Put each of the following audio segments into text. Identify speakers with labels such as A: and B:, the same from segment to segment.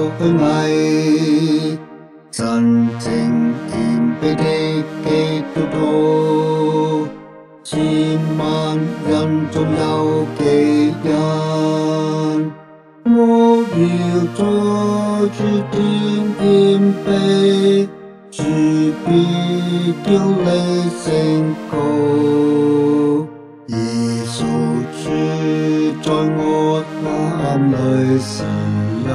A: 虛偽，真正謙卑的基督徒，千萬人中有幾人？我要在主前謙卑，主必叫你升高。耶穌住在我心裡是有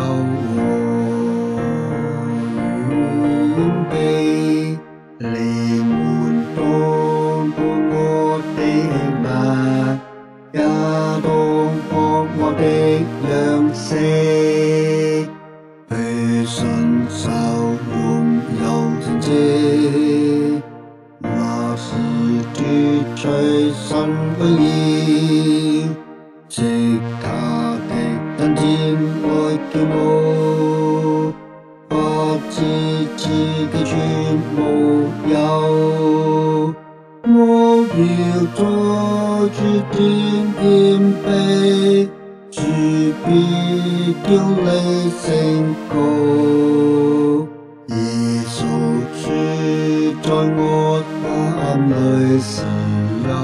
A: 謙卑，你們當顧我的物，也當學我的樣式，去信受擁有聖職，那是奪取神榮耀，藉他的恩典來叫我，不知自己全無有。我要在主前謙卑，主必叫你升高。耶穌住在我心裡是有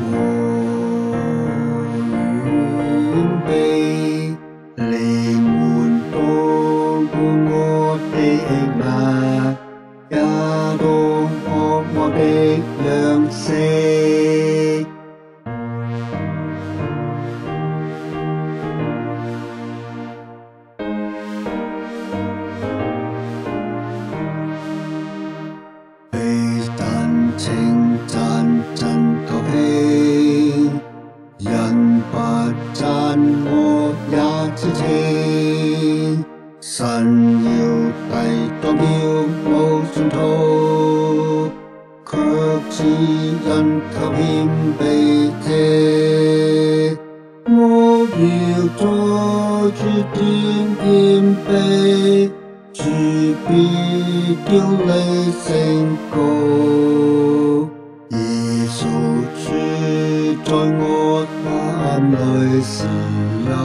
A: 謙卑，你們當顧我的物，也當學我的樣式。被神稱讚真高興，人不讚我也知情。神要抵擋驕傲信徒，卻賜恩給謙卑者。我要在主前謙卑，主必叫你升高。耶穌住在我心裡是有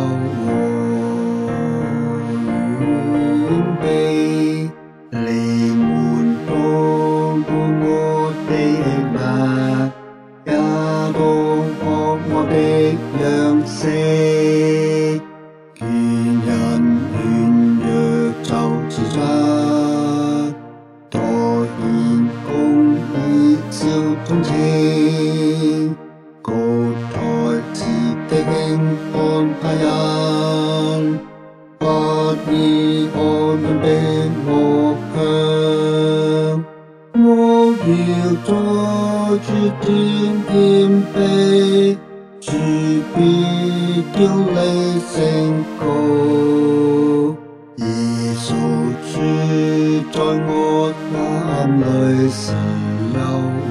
A: 謙卑，你們當顧我的物，也當學我的樣式。見人軟弱就自責，多顯公義少同情，高抬自己輕看他人，不以我們比我強。我要在主前謙卑，主必叫你升高。耶穌住在我心裡是有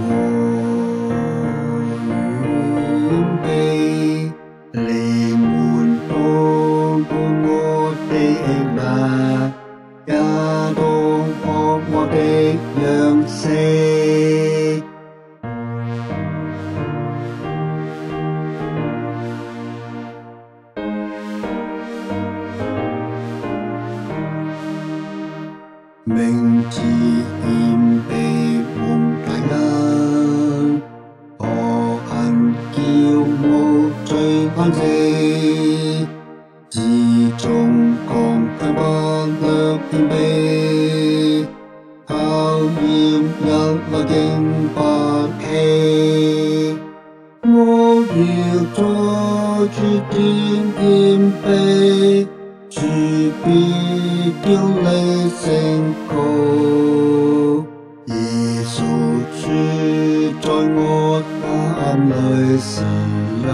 A: 謙卑，你們當顧我的物，也當學我的樣式。明知謙卑蒙大恩，何恨驕傲最慳食，自重剛強不略謙卑，考驗一來經不起。我要在主前謙卑，主必叫你升高。耶穌住在我心裡是有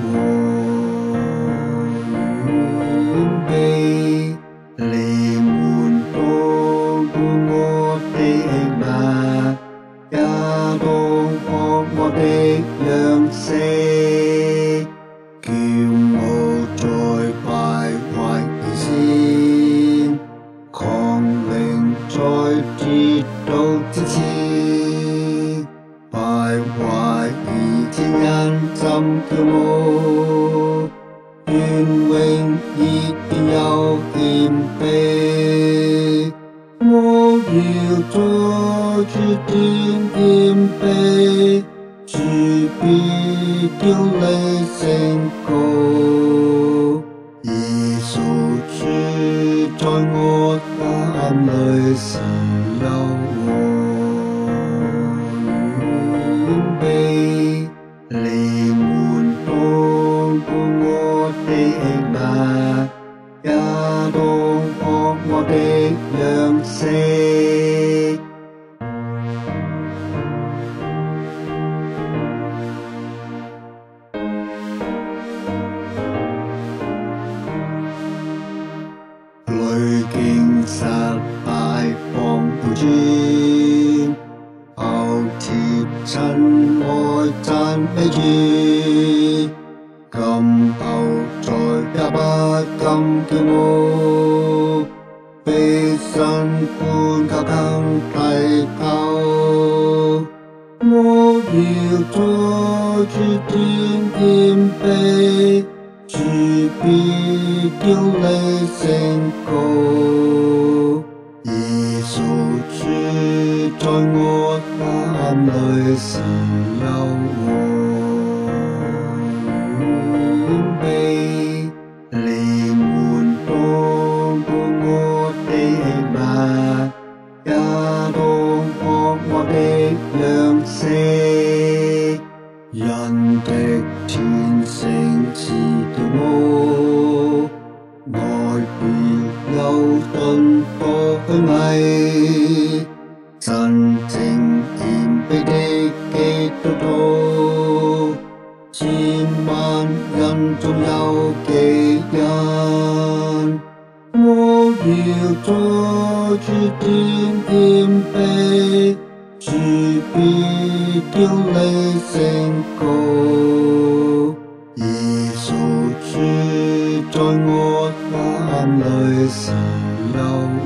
A: 謙卑，你們當顧我的物，也當學我的樣式。叫我在敗壞以前，狂靈在跌倒之前，敗壞以前人怎叫我，願榮已變有謙卑。 告。耶穌住在我心裏是有和預備，你們當顧我的脈，也當學我的樣式。濾鏡失敗放回轉，後貼親愛讚美主，今後再也不敢驕傲，被神管教更提高。我要在主前謙卑，主必叫你升高。耶穌住在我心裏是有和預備，你們當顧我的脈，也當學我的樣式。人的天性是驕傲，外表有許多虛偽，真正謙卑的基督徒，千萬人中有幾人？我要在主前謙卑，主必叫你升高。耶穌住在我心裏是有